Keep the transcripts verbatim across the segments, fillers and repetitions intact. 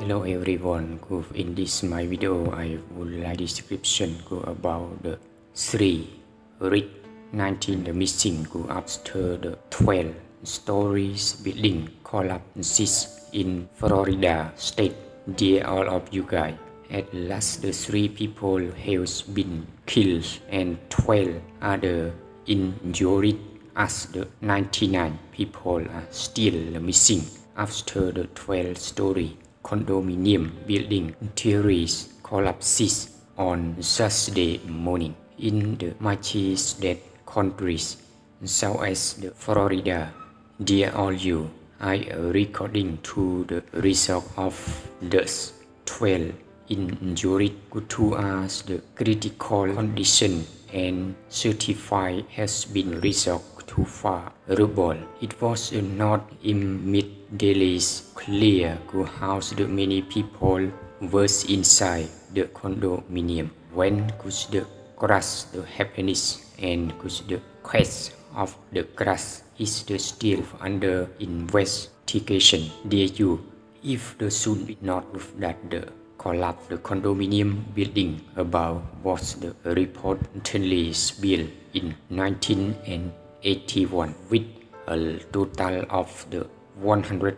Hello everyone, go in this my video I would like description go about the three rich nineteen the missing go after the twelve stories building collapses in Florida state. Dear all of you guys, at last the three people have been killed and twelve other injured as the ninety-nine people are still missing after the twelve story condominium building terrace collapses on Saturday morning in the Miami-Dade countries, southwest Florida. Dear all you, I am recording to the result of the twelve injured to us the critical condition and certified has been resolved too favorable. It was not immediately clear how the many people were inside the condominium when the crash happens, and the cause of the crash is still under investigation. Dear you, if the soon be not that the collapse the condominium building above was the reportedly built in nineteen eighty-one with a total of the one hundred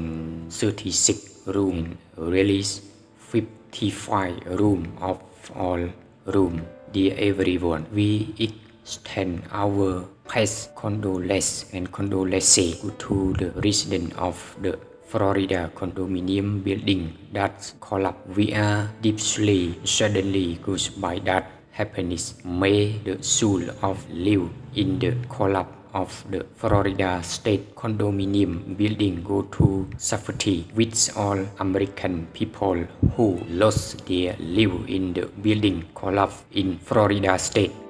thirty-six rooms, released fifty-five rooms of all rooms. Dear everyone, we extend our best condolences and condolences to the residents of the Florida condominium building that collapsed. We are deeply suddenly caused by that happiness. May the soul of live in the collapse of the Florida state condominium building go to safety with all American people who lost their life in the building collapse in Florida state.